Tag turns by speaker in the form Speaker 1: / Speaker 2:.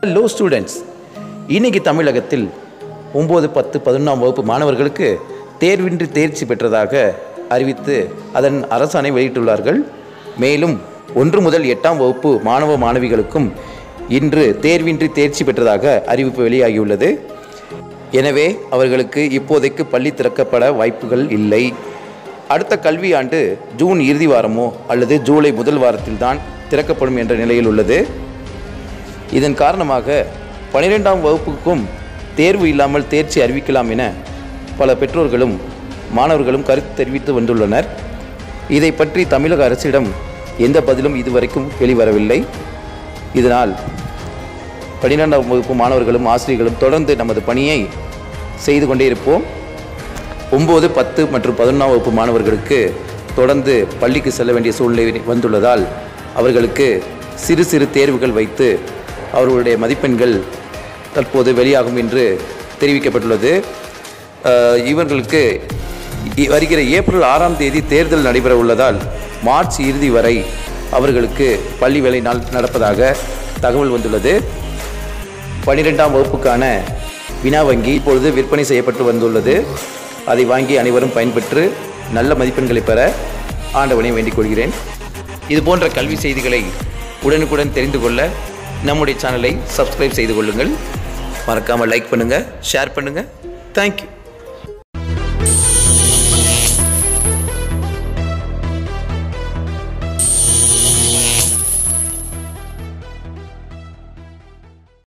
Speaker 1: Hello students, இன்னைக்கு தமிழகத்தில் 9, 10, 11ஆம் வகுப்பு மாணவர்களுக்கு தேர்வின்றி தேர்ச்சி பெற்றதாக அறிவித்து அதன் அரசாணை வெளியிட்டுள்ளார்கள். மேலும் 1 முதல் 8ஆம் வகுப்பு மாணவ மாணவிகளுக்கும் இன்று தேர்வின்றி தேர்ச்சி பெற்றதாக அறிவிப்பு வெளியாகியுள்ளது. எனவே அவர்களுக்கு இப்போதைக்கு பள்ளி திறக்கப்பட வாய்ப்புகள் இல்லை. அடுத்த கல்வியாண்டு ஜூன் இறுதி வாரமோ அல்லது ஜூலை முதல் வாரத்தில் தான் திறக்கப்படும் என்ற நிலையில் உள்ளது. இதன் காரணமாக 12ஆம் வகுப்புக்கும் தேர்வு இல்லாமல் தேர்ச்சி அறிவிக்கலாம் என பல பெற்றோர்களும் மாணவர்களும் கருத்து தெரிவித்து வந்துள்ளனர். இதை பற்றி தமிழக அரசிடம் எந்த பதிலும் இதுவரைக்கும் வெளிவரவில்லை. இதனால் 12ஆம் வகுப்பு மாணவர்களும் ஆசிரியர்களும் தொடர்ந்து நமது பணியை செய்து கொண்டே இருப்போம். 9, 10 மற்றும் 11ஆம் வகுப்பு மாணவர்களுக்கு தொடர்ந்து பள்ளிக்கு செல்ல வேண்டிய சூழ்நிலை வந்துள்ளதால் அவர்களுக்கு சிறு சிறு தேர்வுகள் வைத்து அவர்களுடைய மதிப்பெண்கள் தற்போது வெளியாகும் என்று தெரிவிக்கப்பட்டுள்ளது. இவர்களுக்கு வருகிற ஏப்ரல் 6ஆம் தேதி தேர்தல் நடைபெற உள்ளதால் மார்ச் இறுதி வரை அவர்களுக்கு பள்ளி வேலை நாள் நடப்பதாக தகவல் வந்துள்ளது. 12ஆம் வகுப்புக்கான வினா வங்கி இப்பொழுது விற்பனை செய்யப்பட்டு வந்துள்ளது. அதை வாங்கி அனைவரும் பயன்பெற்று நல்ல மதிப்பெண்களை பெற ஆண்டவனை வேண்டிக் கொள்கிறேன். இது போன்ற கல்வி செய்திகளை உடனுக்குடன் தெரிந்து கொள்ள நம்முடைய சேனலை சப்ஸ்கிரைப் செய்து கொள்ளுங்கள். மறக்காமல் லைக் பண்ணுங்கள், ஷேர் பண்ணுங்கள். தேங்க்யூ.